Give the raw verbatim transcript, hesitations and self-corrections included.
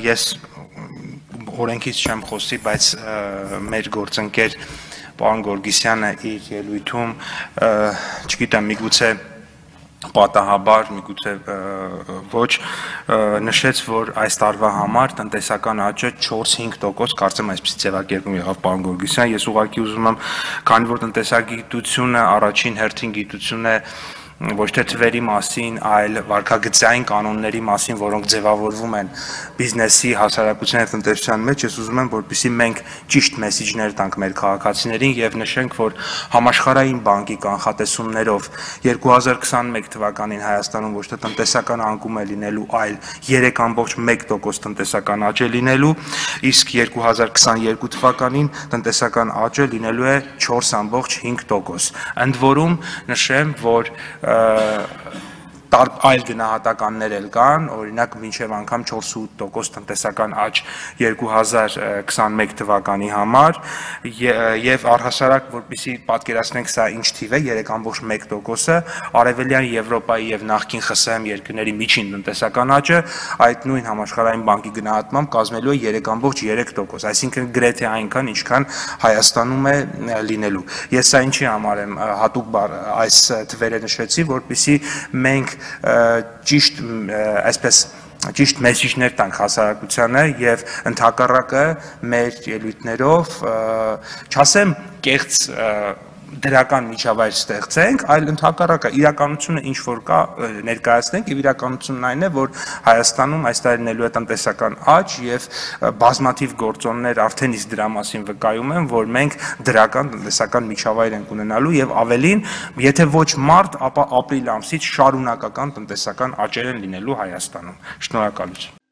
ես օրենքից չեմ խոսի, բայց մեր գործընկեր պարոն Գորգիսյանը իր ելույթում, չգիտեմ, միգուցե պատահաբար, միգուցե ոչ, նշեց, որ այս տարվա համար տնտեսական աճը չորս-հինգ տոկոս, կարծեմ այսպիսի ձևակերպում եղավ պարոն Գորգիսյան, ես ուղղակի ուզում եմ, քանի որ տնտեսագիտությունը առաջին հերթին գիտություն է ոչ թե թվերի մասին, այլ վարքագծային կանոնների մասին, որոնք ձևավորվում են բիզնեսի, հասարակության և տնտեսության մեջ, ես ուզում եմ, որպեսզի մենք ճիշտ մեսիջներ տանք մեր քաղաքացիներին և նշենք, որ Համաշխարհային բանկի կանխատեսումներով երկու հազար քսանմեկ թվականին Հայաստանում ոչ թե տնտեսական անկում է լինելու, այլ երեք կόμma մեկ տոկոս տնտեսական աճ է լինելու, իսկ երկու հազար քսաներկու թվականին տնտեսական աճը լինելու է չորս կόμma հինգ տոկոս։ Ընդ որում նշեմ, որ այլ գնահատականներ էլ կան, օրինակ մինչև անգամ չորս-ութ տոկոս տնտեսական աճ երկու հազար քսանմեկ թվականի համար և առհասարակ, որպեսզի պատկերացնենք սա ինչ թիվ է, երեք կόμma մեկ տոկոսը, Արևելյան Եվրոպայի և նախկին ԽՍՀՄ երկրների միջին տնտեսական աճը այդ նույն Համաշխարհային բանկի գնահատմամբ կազմելու է երեք կόμma երեք տոկոս, այսինքն գրեթե այնքան, ինչքան Հայաստանում է լինելու։ Ես սա ինչի համար եմ հատուկ այս թվերը նշեցի, որպեսզի մենք ճիշտ այսպես ճիշտ մեսիջներ տանք հասարակությանը և ընդհակառակը մեր ելույթներով, չասեմ կեղծ դրական միջավայր ստեղծենք, այլ ընդհակառակը իրականությունը ինչ որ կա ներկայացնենք և իրականությունն այն է, որ Հայաստանում այս տարի լինելու է տնտեսական աճ և բազմաթիվ գործոններ արդեն իսկ դրա մասին վկայում են, որ մենք դրական տնտեսական միջավայր ենք ունենալու և ավելին, եթե ոչ մարտ, ապա ապրիլ ամսից շարունակական տնտեսական աճեր են լինելու Հայաստանում։ Շնորհակալություն։